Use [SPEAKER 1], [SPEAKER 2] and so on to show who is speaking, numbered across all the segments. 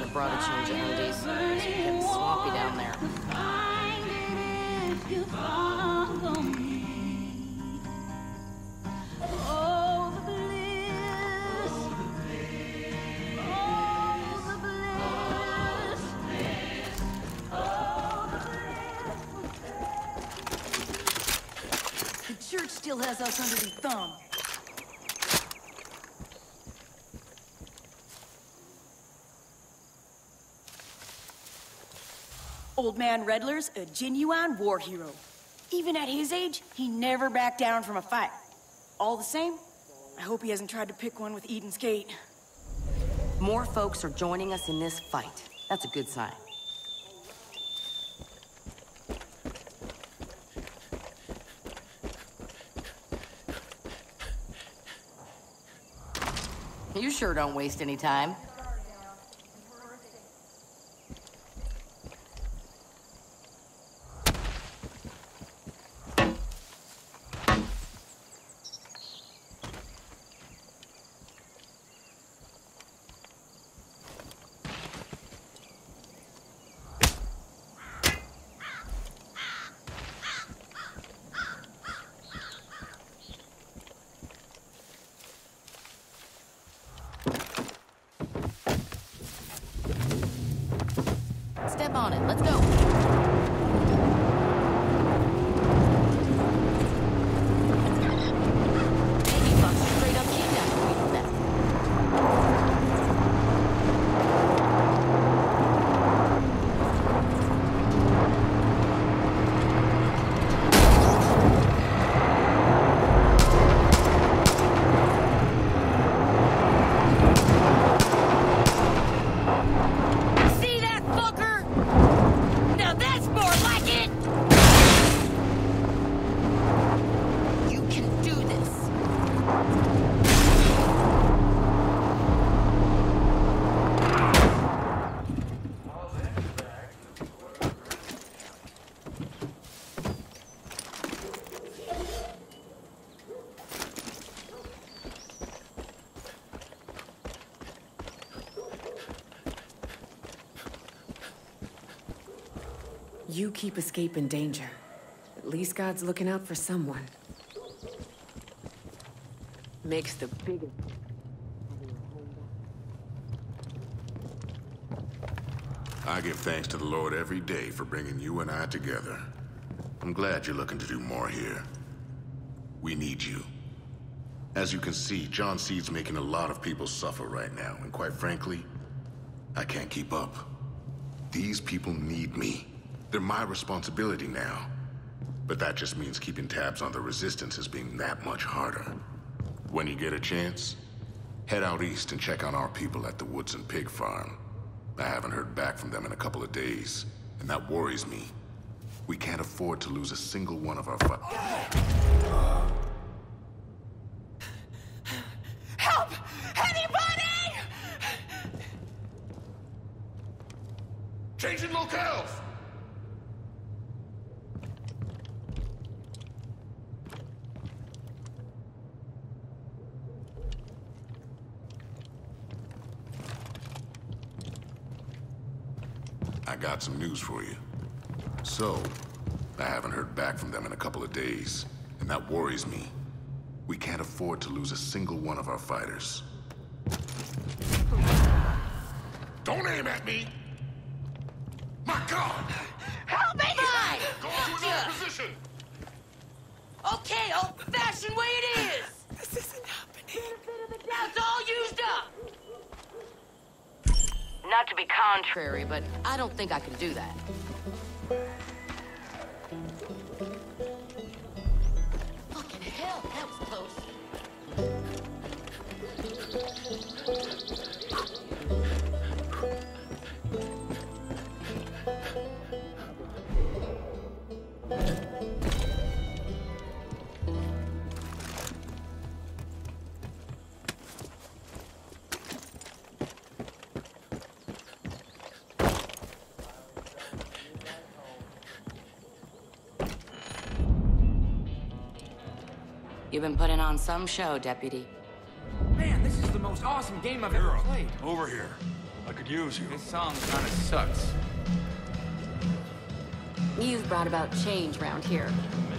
[SPEAKER 1] have brought a change of undies. It's getting swampy down there.
[SPEAKER 2] The church still has us under the thumb. Old Man Redler's a genuine war hero. Even at his age, he never backed down from a fight. All the same, I hope he hasn't tried to pick one with Eden's Gate.
[SPEAKER 1] More folks are joining us in this fight. That's a good sign. You sure don't waste any time. Step on it. Let's go. Baby fuck's straight up kidnapped me for that. See that fucker? Now that's more like it! You can do this.
[SPEAKER 3] You keep escaping danger. At least God's looking out for someone. Makes the biggest...
[SPEAKER 4] I give thanks to the Lord every day for bringing you and I together. I'm glad you're looking to do more here. We need you. As you can see, John Seed's making a lot of people suffer right now, and quite frankly, I can't keep up. These people need me. They're my responsibility now. But that just means keeping tabs on the resistance is being that much harder. When you get a chance, head out east and check on our people at the Woodson Pig Farm. I haven't heard back from them in a couple of days, and that worries me. We can't afford to lose a single one of our
[SPEAKER 2] Help! Anybody!
[SPEAKER 4] Changing locales! I got some news for you. So, I haven't heard back from them in a couple of days, and that worries me. We can't afford to lose a single one of our fighters. Don't aim at me! My God!
[SPEAKER 1] Help me! Fine!
[SPEAKER 4] Go to another position!
[SPEAKER 1] Okay, old-fashioned way it is!
[SPEAKER 3] This isn't happening.
[SPEAKER 1] Now it's all used up! Not to be contrary, but I don't think I can do that. Fucking hell, that was close. You've been putting on some show, Deputy.
[SPEAKER 5] Man, this is the most awesome game I've ever played.
[SPEAKER 6] Over here.
[SPEAKER 5] I could use you.
[SPEAKER 6] This song kind of sucks.
[SPEAKER 7] You've brought about change round here.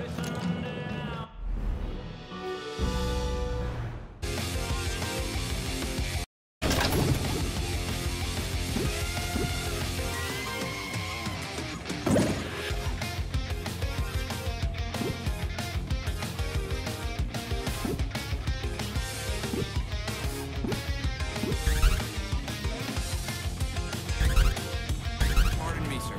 [SPEAKER 6] Pardon me, sir.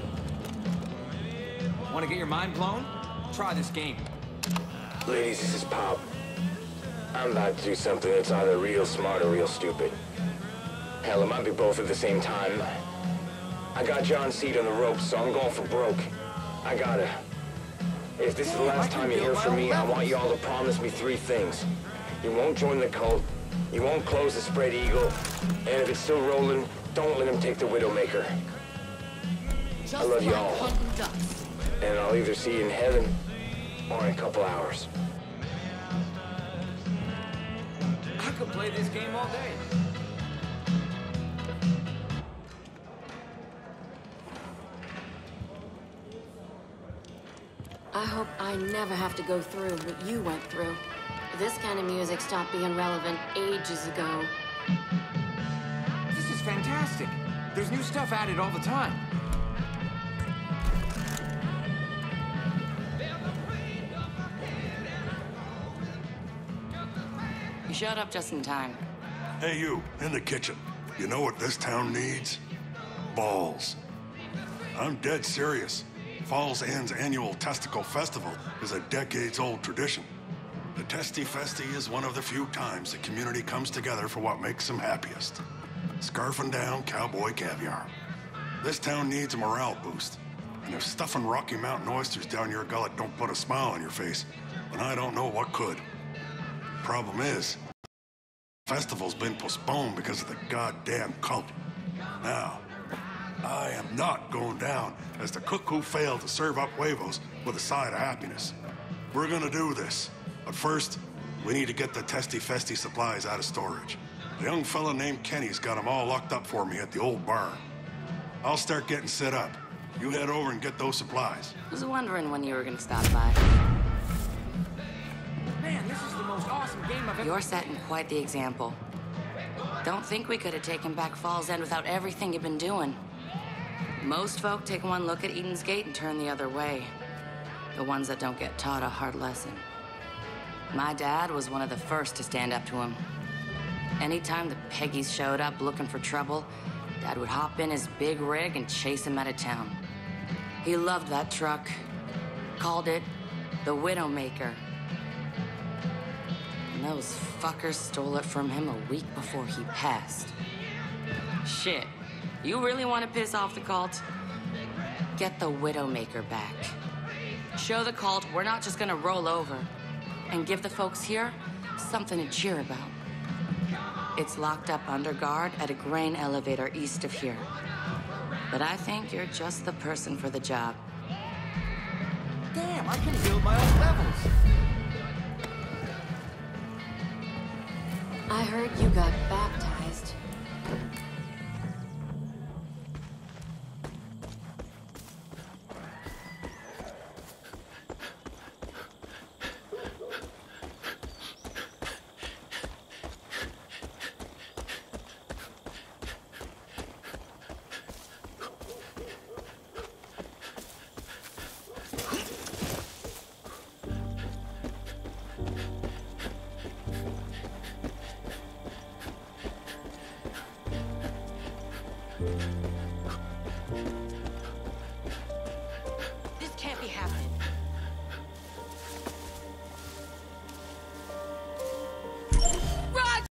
[SPEAKER 6] Want to get your mind blown? Try this game.
[SPEAKER 8] Ladies, this is Pop. I'm about to do something that's either real smart or real stupid. Hell, it might be both at the same time. I got John Seed on the ropes, so I'm going for broke. I gotta. If this is the last time you hear from me, I want you all to promise me 3 things. You won't join the cult, you won't close the Spread Eagle, and if it's still rolling, don't let him take the Widowmaker. I love you all. And I'll either see you in heaven or in a couple hours.
[SPEAKER 6] I could play this game all day.
[SPEAKER 7] I hope I never have to go through what you went through. This kind of music stopped being relevant ages ago.
[SPEAKER 6] This is fantastic. There's new stuff added all the time.
[SPEAKER 9] You showed up just in time.
[SPEAKER 5] Hey, you, in the kitchen. You know what this town needs? Balls. I'm dead serious. Falls End's annual Testicle Festival is a decades-old tradition. The Testy Festy is one of the few times the community comes together for what makes them happiest. Scarfing down cowboy caviar. This town needs a morale boost. And if stuffing Rocky Mountain oysters down your gullet don't put a smile on your face, then I don't know what could. Problem is, the festival's been postponed because of the goddamn cult. Now, I am not going down as the cook who failed to serve up huevos with a side of happiness. We're gonna do this, but first, we need to get the Testy Festy supplies out of storage. A young fella named Kenny's got them all locked up for me at the old barn. I'll start getting set up. You head over and get those supplies.
[SPEAKER 9] Was wondering when you were gonna stop by.
[SPEAKER 6] Man, this is the most awesome game I've ever...
[SPEAKER 9] You're setting quite the example. Don't think we could have taken back Falls End without everything you've been doing. Most folk take one look at Eden's Gate and turn the other way. The ones that don't get taught a hard lesson. My dad was one of the first to stand up to him. Anytime the Peggies showed up looking for trouble, Dad would hop in his big rig and chase him out of town. He loved that truck. Called it the Widowmaker. And those fuckers stole it from him a week before he passed. Shit. You really want to piss off the cult? Get the Widowmaker back. Show the cult we're not just gonna roll over. And give the folks here something to cheer about. It's locked up under guard at a grain elevator east of here. But I think you're just the person for the job.
[SPEAKER 6] Damn, I can build my own levels.
[SPEAKER 7] I heard you got baptized.